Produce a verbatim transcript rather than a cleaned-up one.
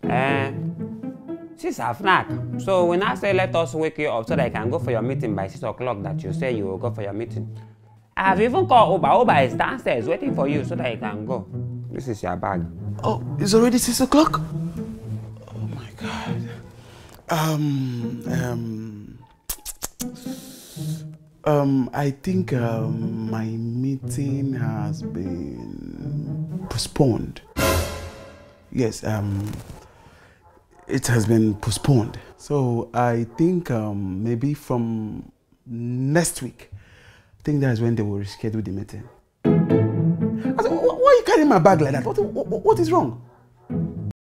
Uh, six half knack. So when I say let us wake you up so that I can go for your meeting by six o'clock that you say you will go for your meeting. I have even called Uber. Uber is downstairs waiting for you so that you can go. This is your bag. Oh, it's already six o'clock? Oh my God. Um, um, um, I think um, my meeting has been postponed. Yes, um, it has been postponed. So I think um, maybe from next week, I think that's when they will reschedule the meeting. I said, why are you carrying my bag like that? What, what, what is wrong?